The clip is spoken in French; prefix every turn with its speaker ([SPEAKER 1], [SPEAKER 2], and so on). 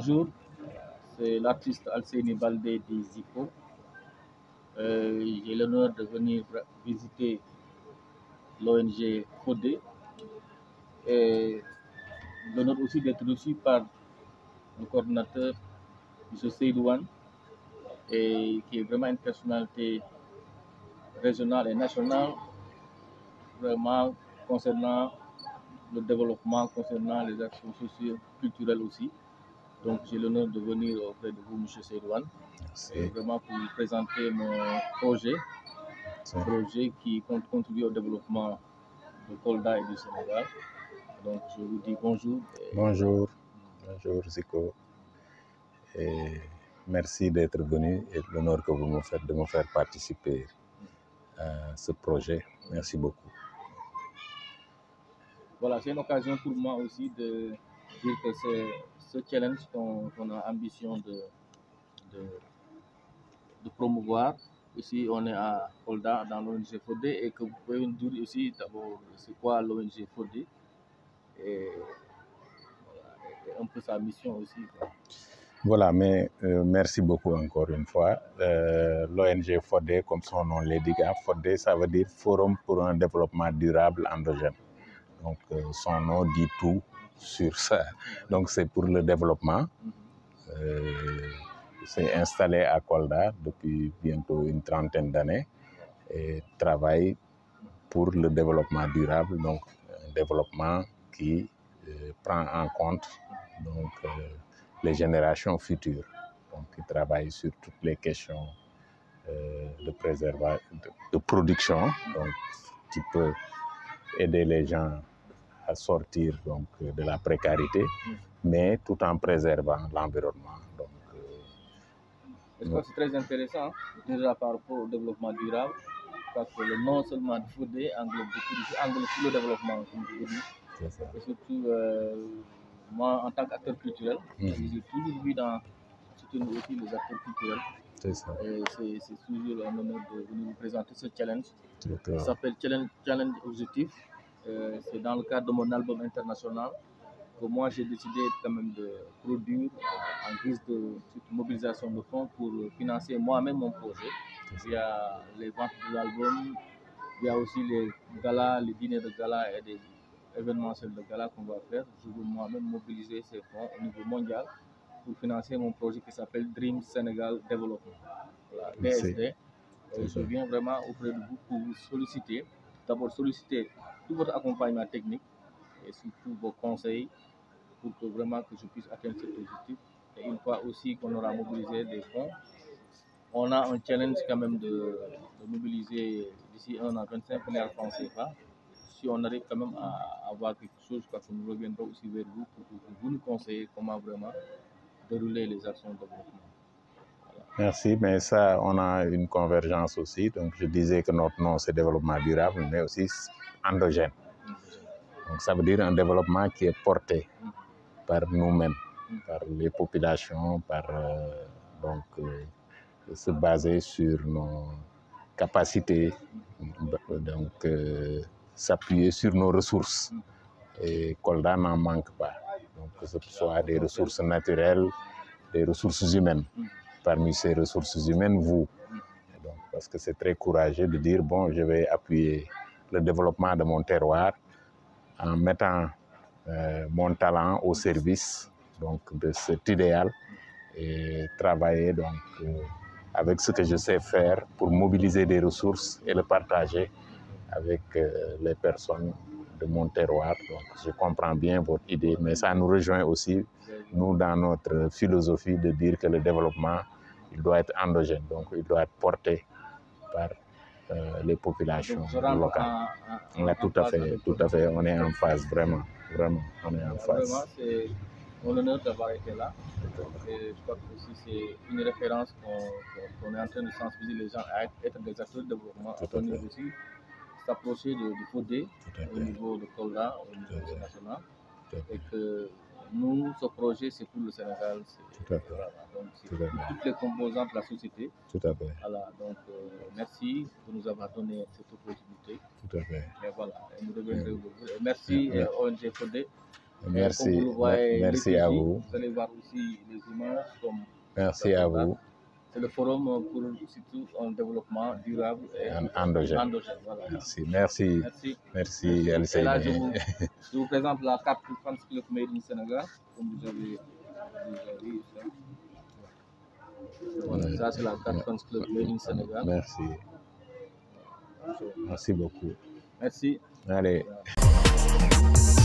[SPEAKER 1] Bonjour, c'est l'artiste Alseni Baldé de Zico. J'ai l'honneur de venir visiter l'ONG Fodé et l'honneur aussi d'être reçu par le coordinateur, M. Seydouane, et qui est vraiment une personnalité régionale et nationale, vraiment concernant le développement, concernant les actions socio-culturelles aussi. Donc j'ai l'honneur de venir auprès de vous, M. Seydouane, et vraiment pour vous présenter mon projet, qui compte contribuer au développement de Kolda et du Sénégal. Donc je vous dis bonjour.
[SPEAKER 2] Bonjour Zico. Et merci d'être venu et l'honneur que vous me faites de me faire participer à ce projet. Merci beaucoup.
[SPEAKER 1] Voilà, c'est une occasion pour moi aussi de dire que c'est ce challenge qu'on a ambition de promouvoir. Ici, on est à Kolda, dans l'ONG Fodé, et que vous pouvez nous dire aussi d'abord c'est quoi l'ONG Fodé et un peu sa mission aussi.
[SPEAKER 2] Voilà, mais merci beaucoup encore une fois. L'ONG Fodé, comme son nom l'indique, Fodé, ça veut dire Forum pour un développement durable endogène. Donc son nom dit tout sur ça. Donc c'est pour le développement. C'est installé à Kolda depuis bientôt une trentaine d'années et travaille pour le développement durable, donc un développement qui prend en compte donc, les générations futures. Donc il travaille sur toutes les questions de préservation, de production, donc qui peut aider les gens à sortir donc, de la précarité, mais tout en préservant l'environnement.
[SPEAKER 1] Je crois que c'est très intéressant déjà par rapport au développement durable, parce que le nom seulement de Fodé englobe tout le développement, comme je vous dis. Et surtout, moi, en tant qu'acteur culturel, j'ai toujours vu dans soutenir aussi les acteurs culturels.
[SPEAKER 2] C'est ça.
[SPEAKER 1] Et c'est toujours un honneur de venir vous présenter ce challenge.
[SPEAKER 2] Ça
[SPEAKER 1] s'appelle Challenge Objectif. C'est dans le cadre de mon album international que moi j'ai décidé quand même de produire en guise de mobilisation de fonds pour financer moi-même mon projet. Il y a les ventes de l'album, il y a aussi les galas, les dîners de gala et des événementiels de gala qu'on va faire. Je veux moi-même mobiliser ces fonds au niveau mondial pour financer mon projet qui s'appelle Dream Sénégal Development, DSD. Je viens vraiment auprès de vous pour vous solliciter, d'abord solliciter tout votre accompagnement technique et surtout vos conseils pour que vraiment que je puisse atteindre cet objectif. Et une fois aussi qu'on aura mobilisé des fonds, on a un challenge quand même de mobiliser d'ici 1 an 25 milliards de francs CFA. Si on arrive quand même à avoir quelque chose, que nous reviendrons aussi vers vous pour que vous nous conseillez comment vraiment dérouler les actions de développement.
[SPEAKER 2] Merci, mais ça, on a une convergence aussi. Donc, je disais que notre nom, c'est développement durable, mais aussi endogène. Donc, ça veut dire un développement qui est porté par nous-mêmes, par les populations, se baser sur nos capacités, donc s'appuyer sur nos ressources. Et Kolda n'en manque pas. Donc, que ce soit des ressources naturelles, des ressources humaines. Parmi ces ressources humaines, vous. Donc, parce que c'est très courageux de dire, bon, je vais appuyer le développement de mon terroir en mettant mon talent au service donc, de cet idéal et travailler donc, avec ce que je sais faire pour mobiliser des ressources et le partager avec les personnes de mon terroir. Donc, je comprends bien votre idée, mais ça nous rejoint aussi, nous, dans notre philosophie de dire que le développement, il doit être endogène, donc il doit être porté par les populations locales. Tout à fait, on est en phase, vraiment, on est en phase.
[SPEAKER 1] Vraiment, c'est mon honneur d'avoir été là. Et je crois que aussi c'est une référence qu'on est en train de sensibiliser les gens à être des acteurs de développement, à venir aussi s'approcher du Fodé au niveau de Kolda, au niveau national. Et que nous, ce projet, c'est pour le Sénégal. Voilà, donc c'est pour toutes les composantes de la société.
[SPEAKER 2] Tout à fait.
[SPEAKER 1] Voilà, donc merci de nous avoir donné cette opportunité.
[SPEAKER 2] Tout à fait.
[SPEAKER 1] Et voilà, nous reviendrons. Merci ONG Fodé
[SPEAKER 2] Merci,
[SPEAKER 1] Comme vous le voyez,
[SPEAKER 2] merci à vous.
[SPEAKER 1] Vous allez voir aussi les images comme
[SPEAKER 2] Merci à vous.
[SPEAKER 1] C'est le forum pour surtout un développement durable et
[SPEAKER 2] endogène.
[SPEAKER 1] Voilà.
[SPEAKER 2] Merci.
[SPEAKER 1] Et là,
[SPEAKER 2] Alseyni.
[SPEAKER 1] je vous présente la carte du Fans Club Made in Sénégal, comme vous avez vu ça. Voilà, ça c'est la carte Fans Club Made in Sénégal.
[SPEAKER 2] Merci. Merci beaucoup.
[SPEAKER 1] Merci.
[SPEAKER 2] Allez.